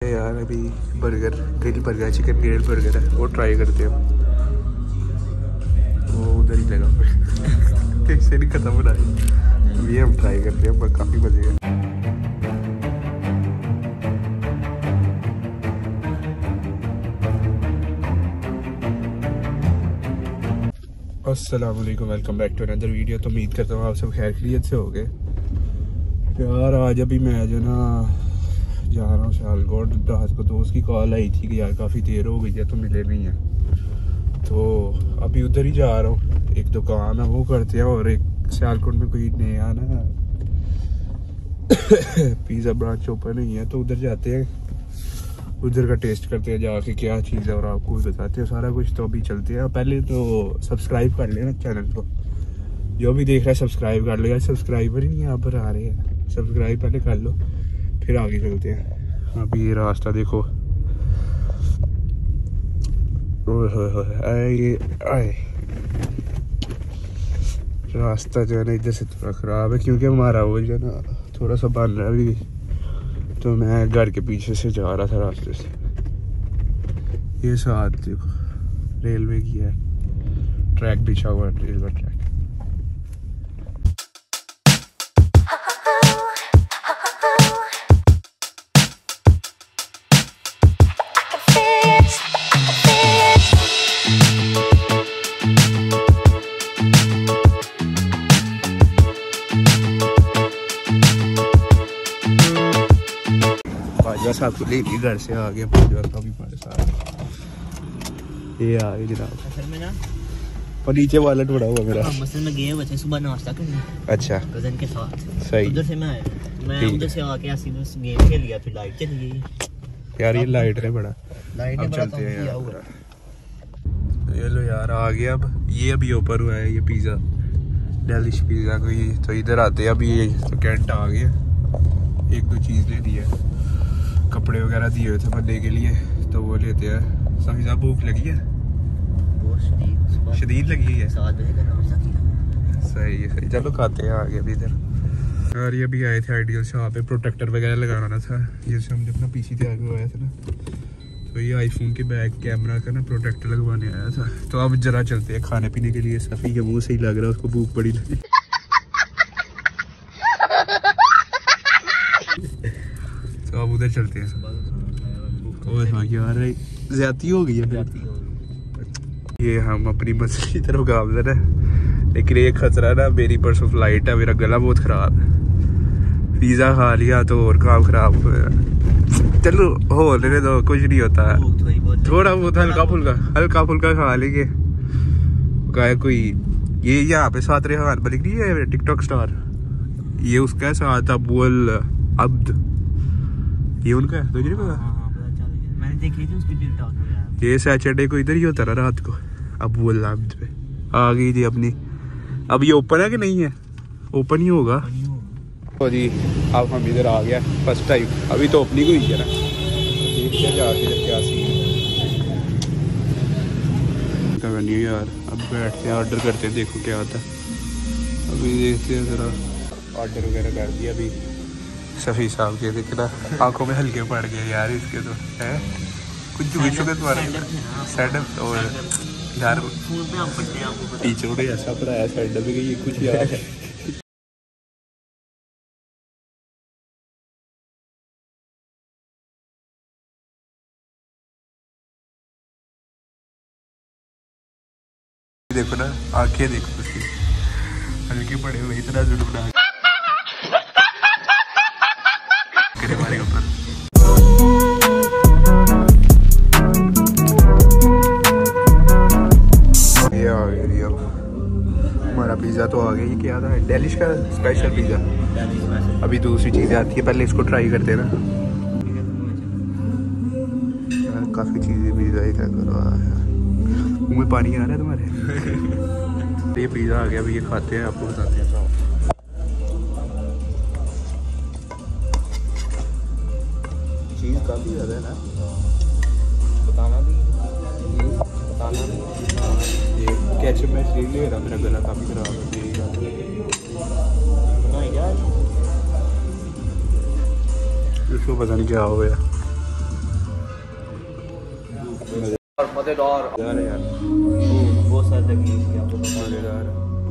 हैं यार अभी burger, grill burger, chicken grill burger है वो ट्राई करते हैं। वो उधर ही लगा कैसे नहीं खत्म हो रहा है, ये हम ट्राई करते हैं, काफ़ी मजे है। अस्सलाम वालेकुम, welcome back to another video. तो उम्मीद करता हूँ आप सब खैर खैरियत से हो गए यार। आज अभी मैं जो ना जा रहा हूँ सियालकोट। रात को दोस्त की कॉल आई थी कि यार काफ़ी देर हो गई है तो मिले नहीं है, तो अभी उधर ही जा रहा हूँ। एक दुकान है वो करते हैं, और एक सियालकोट में कोई नया ना पिज़्ज़ा ब्रांच ओपन हुई है, तो उधर जाते हैं, उधर का टेस्ट करते हैं जाके क्या चीज़ है, और आपको भी बताते हैं सारा कुछ। तो अभी चलते हैं। पहले तो सब्सक्राइब कर लेना चैनल को, जो भी देख रहा है सब्सक्राइब कर लो यार। सब्सक्राइबर ही नहीं यहाँ पर आ रहे हैं, सब्सक्राइब पहले कर लो फिर आगे चलते हैं। अभी ये रास्ता देखो, आए रास्ता जो है ना इधर से थोड़ा ख़राब है, क्योंकि हमारा वो जो है ना थोड़ा सा बन रहा है अभी, तो मैं घर के पीछे से जा रहा था रास्ते से। ये साथ देखो रेलवे की है, ट्रैक बिछा हुआ है, रेलवे ट्रैक। साहब को लेके घर से आ गया, भी हमारे साथ ये आ गए जनाब। असल में ना और नीचे वाला टूटा हुआ मेरा। मसल में गए बच्चे सुबह नाश्ता करने, अच्छा कजन के साथ। सही। उधर से मैं उधर से आके ऐसी बस गेम खेल लिया, फिर लाइट चली गई यार। ये लाइट है बड़ा, लाइट ने बड़ा चलते हैं किया यार। हुआ। ये लो यार आ गया। अब ये अभी ऊपर हुआ है ये पिज़्ज़ा, डेलिश पिज़्ज़ा कोई। तो इधर आते हैं अभी, ये तो कैंट आ गया, एक दो चीज़ ले दी है, कपड़े वगैरह दिए हुए थे बनने के लिए, तो वो लेते हैं। सभी साहब भूख लगी है, शदीद लगी है। 7 बजे का नाश्ता किया। सही है सही, चलो खाते हैं आगे अभी इधर। यार ये अभी आए थे आइडियल शॉप पे, प्रोटेक्टर वगैरह लगाना था, जैसे हमने अपना पीसी तैयार करवाया था ना, तो ये आईफोन के बैक कैमरा का ना प्रोटेक्टर लगवाने आया था। तो अब जरा चलते हैं खाने पीने के लिए। सफ़ी के मुँह से ही लग रहा है उसको भूख बड़ी लगी। तो अब उधर चलते हैं। ओए हाँ यार ज्यादती हो गई है। ये हम अपनी मंजिल की तरफ गामजन है, लेकिन ये खतरा ना, मेरी परसों फ्लाइट है, मेरा गला बहुत ख़राब है। पिज़्ज़ा खा लिया तो और काम ख़राब हो गया। चलो हो लेने दो, कुछ नहीं होता है, थोड़ा बहुत हल्का फुल्का खा लेंगे। क्या कोई ये यहाँ पे साथ रेहान बलिक नहीं है टिकटॉक स्टार, ये उसका है साथ अब्दुल अब्द, ये उनका है। तुझे नहीं पता? मैंने देखी थी उसकी टिकटॉक में। ये सैटरडे को इधर ही होता रहा रात को। अब वो अब्द पे आ गई थी अपनी। अब ये ओपन है कि नहीं है? ओपन ही होगा। तो जी अब हम इधर आ गया फर्स्ट टाइम, अभी तो ओपनिंग हुई है ना, देखते हैं जाके क्या सीन करनी यार। अब बैठते हैं, ऑर्डर करते हैं, देखो क्या आता है। अभी देखते हैं ज़रा, ऑर्डर वगैरह कर दिया अभी। सफ़ी साहब के देखना आंखों में हल्के पड़ गए यार इसके, तो है कुछ जुगे तुम्हारे सेटअप। और यार टीचरों ने ऐसा पढ़ाया सेटअप में कि ये कुछ याद है। देखो ना आंखें देखो उसकी, हल्के पड़े हुए, इतना जुल्म ना हमारे ऊपर। ये आ गई अब हमारा पिज़्ज़ा तो आ गया। ये क्या था? डेलिश का स्पेशल पिज़्ज़ा। अभी दूसरी चीज़ें आती है, पहले इसको ट्राई करते हैं ना। यार काफ़ी चीज़ें पिज़्ज़ा ही क्या करो, मुँह में पानी आ रहा है तुम्हारे। ये पिज़्ज़ा आ गया, अभी ये खाते हैं, आपको बताते हैं। चीज़ काफ़ी ज़्यादा है ना, बताना भी ये केचप मैं इसलिए ले रहा, मेरा गला काफ़ी ख़राब है। इसको पता नहीं क्या हो गया। मजेदार यार, वो सर लगी थी आपको मजेदार।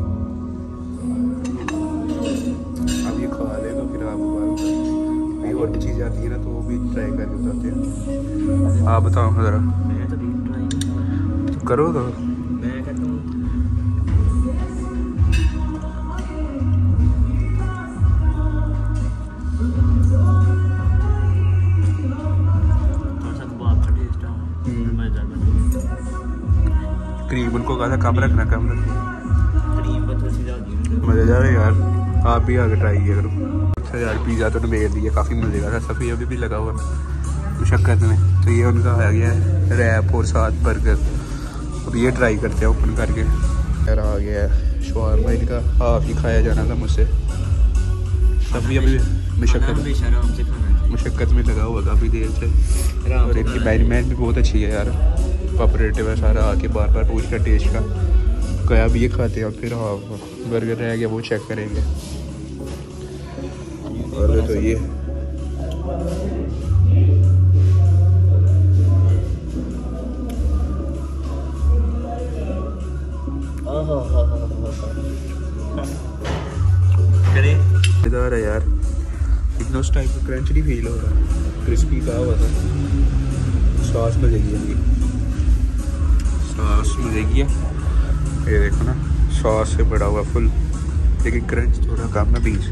अब ये खा ले तो फिर आपको और भी चीज़ें आती है ना तो वो भी ट्राई करके बताते हैं। आप बताओ ज़रा। मैं तो ट्राई करो तो मैं कहता हूँ क्रीम उनको कहा था कम रखना, कम रखना। क्रीम पत्थर से ज़्यादा मज़ेदार है यार, आप भी आगे ट्राई किया करो। अच्छा यार पिज़्ज़ा तो मेरे लिए काफ़ी मज़ेदार था, सफ़ी अभी भी लगा हुआ मुशक्क़त में। तो ये उनका आ गया है रैप और साथ बर्गर। अब ये ट्राई करते हैं ओपन करके। यार आ गया है शवारमा, इनका हाफ ही खाया जाना था मुझसे। सफ़ी अभी मुशक्क़त में लगा हुआ काफ़ी देर से। और इनकी मैनेजमेंट भी बहुत अच्छी है यार, कोऑपरेटिव है सारा। आके बार बार पूछ कर टेस्ट का क्या अब ये खाते हैं, फिर हाँ बर्गर रह गया वो चेक करेंगे। और तो ये मज़ेदार है यार, इतना उस टाइप का क्रंच नहीं फील हो रहा, क्रिस्पी का हुआ था। सॉस मजे की है, सॉस मजे की है। ये देखो ना सॉस से बड़ा हुआ फुल, लेकिन क्रंच थोड़ा कम है बीच।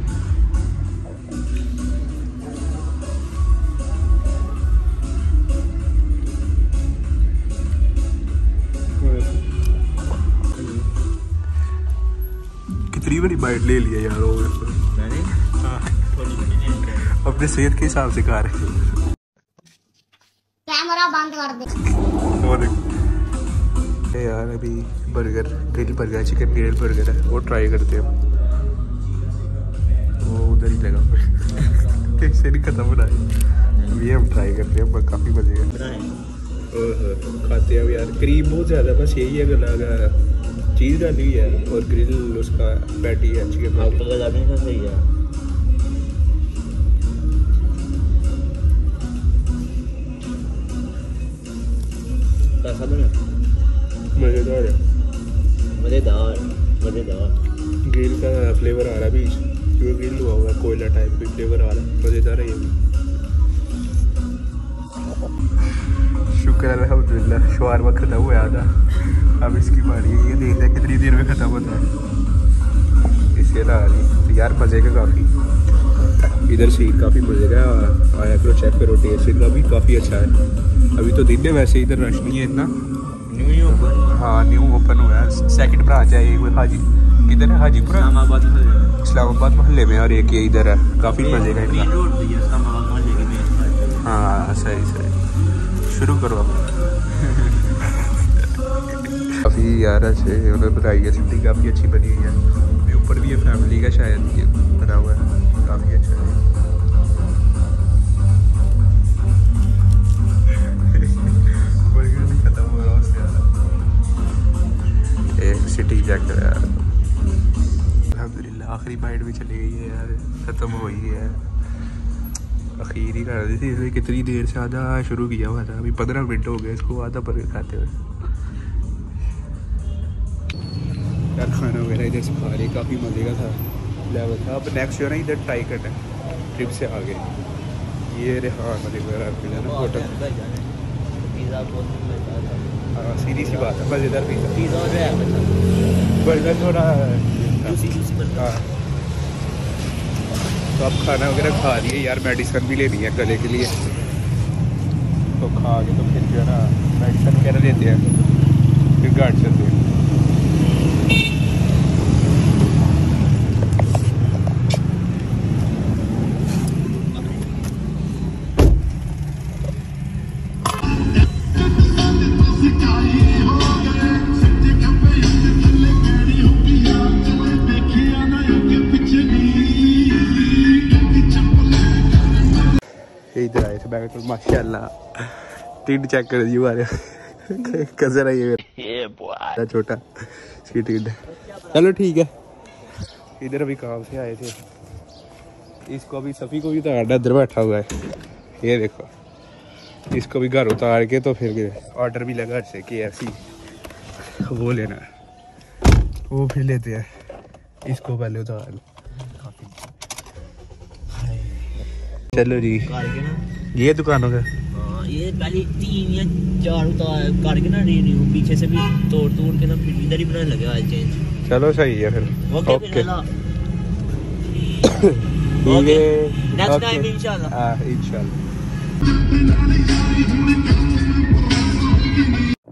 कितनी बड़ी बाइट ले लिया यार वो मैंने। हाँ अपने सेहत के हिसाब से खा रहे। कैमरा बंद कर दे। और यार अभी burger, grill burger, chicken grill burger है, वो ट्राई करते हैं। वो उधर ही लगा कैसे नहीं खत्म हो रहा है, ये हम ट्राई करते हैं, काफ़ी मजे का खाते हैं यार। क्रीम बहुत ज़्यादा, बस यही है गला चीज़ डाली हुई है और ग्रिल उसका पैटी है चिकन। आपको लगाने का सही है। कैसा बना? मज़ेदार है, मज़ेदार मज़ेदार। ग्रिल का फ्लेवर आ रहा है बीच, क्योंकि ग्रिल हुआ हुआ है, कोयला टाइप भी फ्लेवर आ रहा है, मज़ेदार है ये भी। शुक्र अल्हम्दुलिल्लाह शवारमा ख़त्म हुआ था, अब इसकी बारी है। ये देखते हैं कितनी देर में ख़त्म होता है। इससे ना आ रही तो यार मज़े का काफ़ी, इधर से काफ़ी मज़े का आया करो, चेक करो टेस्ट इनका भी काफ़ी अच्छा है। अभी तो दिन में वैसे इधर रश नहीं है इतना, न्यू ओपन। हाँ न्यू ओपन हुआ है, सेकंड ब्रांच है एक हाजी, किधर है हाजीपुर इस्लामाबाद मोहल्ले में, और एक ये इधर है, काफ़ी मज़े का इनका। हाँ सही सही, शुरू करो अब। काफ़ी यार अच्छे उन्होंने बनाई है, सिटी काफ़ी अच्छी बनी हुई है। ऊपर भी ये फैमिली का शायद ये बना हुआ है, काफ़ी अच्छा है। खत्म हो रहा है एक सिटी चेक है यार। अल्हम्दुलिल्लाह आखिरी बाइट भी चली गई है यार, ख़त्म हो गई है। आखिर ही कर रही थी, इसलिए कितनी देर से आधा शुरू किया हुआ था, अभी 15 मिनट हो गए इसको आधा बर्गर खाते हुए। यार खाना वगैरह इधर से खा रहे, काफ़ी मज़े का था, लेवल था। अब नेक्स्ट जो है ना इधर ट्राई करना है, ट्रिप से आगे ये रेहान वगैरह ना होटल। हाँ सीधी सी बात है, मज़ेदार पिज़्ज़ा और है बर्गर थोड़ा बर्गर। हाँ तो अब खाना वगैरह खा लिए यार, मेडिसिन भी लेनी है गले के लिए, तो खा के तो फिर जो है ना मेडिसिन वगैरह लेते हैं, फिर गाड़ी चलते हैं। इधर आए थे बैग तो माशाल्लाह टिड चेक कर दी हमारे कजन है ये छोटा इसकी टिड। चलो ठीक है, इधर अभी काम से आए थे, इसको अभी सफ़ी को भी तो आडा इधर बैठा हुआ है, ये देखो इसको भी घर उतार के तो फिर ऑर्डर भी लगा से KFC वो लेना है, वो फिर लेते हैं। इसको पहले उतार लो। चलो जी, करके ना ये दुकानों का हाँ, ये पहले 3 या 4 उतार करके ना रिन्यू पीछे से भी तोड़ के ना फिर इधर ही बनाने लगे ऑयल चेंज। चलो सही है फिर। ओके ओके फिर नेक्स्ट टाइम इंशाल्लाह। इंशाल्लाह।